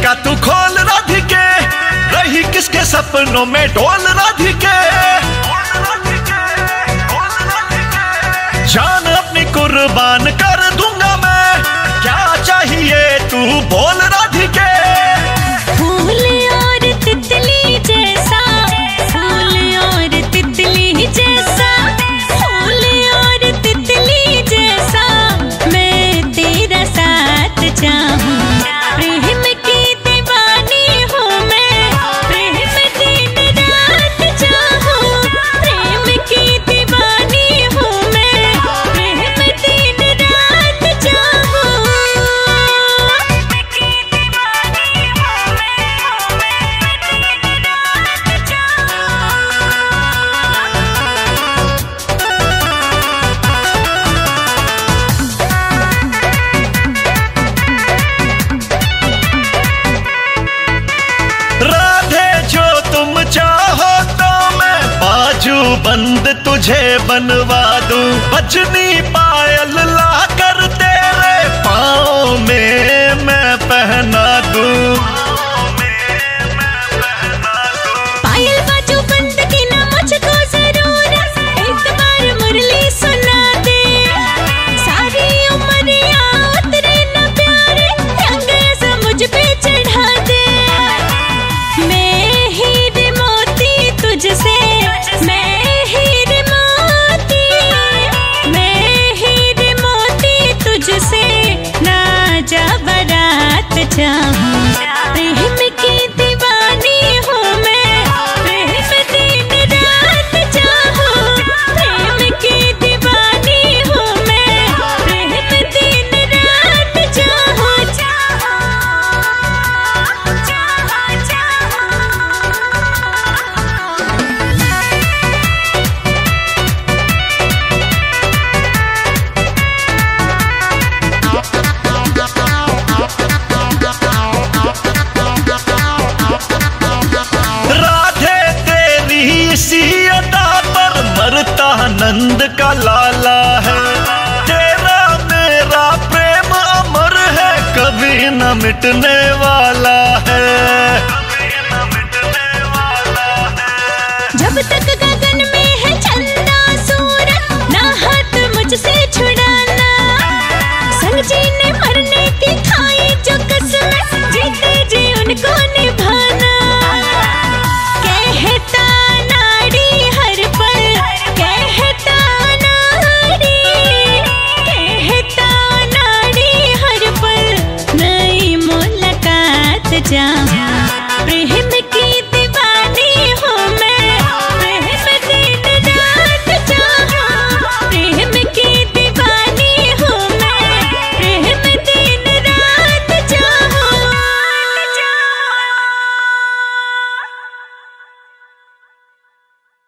का तू खोल राधिके, रही किसके सपनों में डोल राधिके। जान अपनी कुर्बान कर दूंगा मैं, क्या चाहिए तू बोल राधिके। फूल और तितली जैसा, फूल और तितली जैसा, फूल और तितली जैसा मैं तेरा साथ चाहूं। प्रेम की दीवानी हूँ मैं, प्रेम दिन रात चाहूं। प्रेम की दीवानी हूँ मैं, प्रेम दिन रात चाहूं। राधे जो तुम चाहो तो मैं बाजू बंद तुझे बनवा दूं। बजनी पायल ला कर तेरे पाँव में मैं पहना दूं। पायल बाजू बंद की ना मुझको जरूरत, एक बार मुरली सुना दे। सारी उमरिया उतरे न प्यारे, रंग ऐसा मुझ पे चढ़ा दे। मैं हीर मोती तुझसे, मैं हीर मोती, मैं हीर मोती तुझसे ना जा बारात चाहूं। प्रेम की दीवानी हूँ मैं, प्रेम दिन रात चाहूं। प्रेम की दीवानी हूँ मैं, प्रेम दिन रात चाहूं। राधे तेरी इसी अदा पर मरता नंद का लाला है। तेरा मेरा प्रेम अमर है, कभी न मिटने वाला है। जब तक गगन में है चंदा सूरज, ना हाथ मुझसे छुड़ाना। संग जीने मरने की खाई जो कसम, जीते जी उनको निभाना। कहता नाड़ी हर पल, कहता नाड़ी, कहता नाड़ी हर पल नई मुलाकात चाहूं।